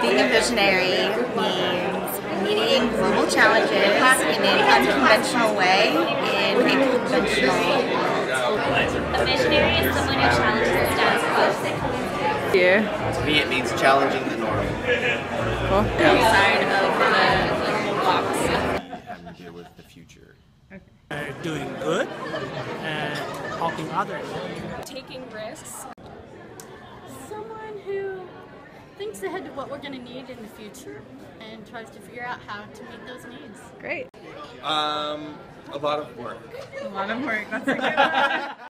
Being a visionary means meeting global challenges in an unconventional way in a conventional world. A visionary is someone who challenges the status quo. Yeah. To me, it means challenging the norm. Cool. Outside of the normal box. Having to deal with the future. Doing good and helping others. Taking risks. Someone who thinks ahead of what we're going to need in the future and tries to figure out how to meet those needs. Great. A lot of work. A lot of work. That's a good one.